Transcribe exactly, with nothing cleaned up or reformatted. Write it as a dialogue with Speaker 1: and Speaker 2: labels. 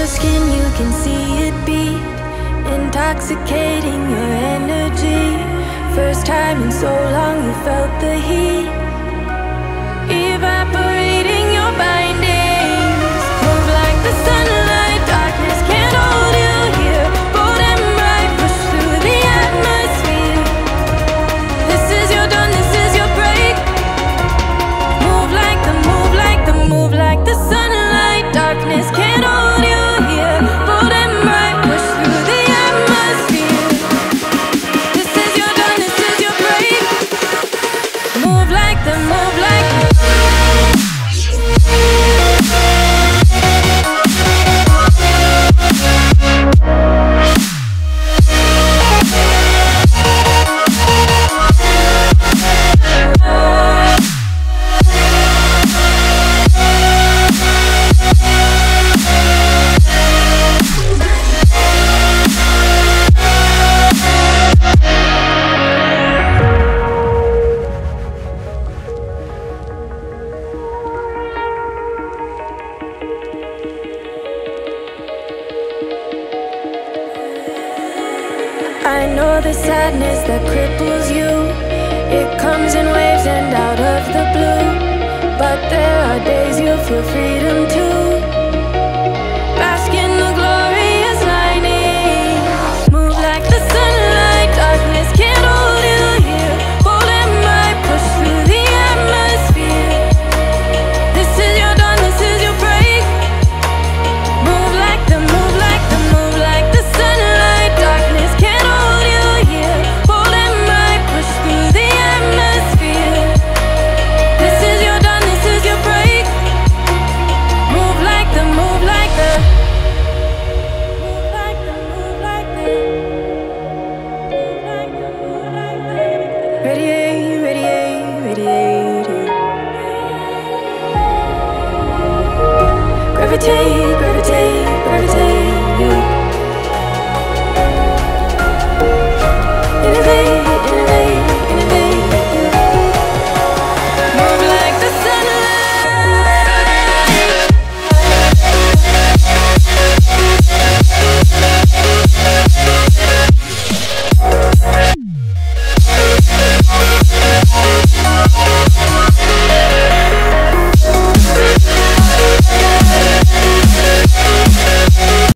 Speaker 1: skin, you can see it beat, intoxicating your energy. First time in so long you felt the heat evaporating your bindings. Move like the sunlight, darkness can't hold you here. Bold and bright, push through the atmosphere. This is your dawn, this is your break. Move like the, move like the, move like the sunlight. Darkness can't hold you here. Bold and bright, push through the atmosphere. This is your dawn, this is your break. Move like the, move like the. I know the sadness that cripples you. It comes in waves and out of the blue. But there are days you feel freedom too. Bask in the glorious lightning. Move like the sunlight. Darkness can't hold you here. Bold and bright, push through the atmosphere. This is your dawn, this is your break. Move like the, move like the, move like the sunlight. Darkness can't hold you here. Bold and bright, push through the atmosphere. This is your dawn, this is your break. Move like the, move like the, move like the, move like the, move like the, move like the. Radiate, radiate, radiate. Gravitate, gravitate.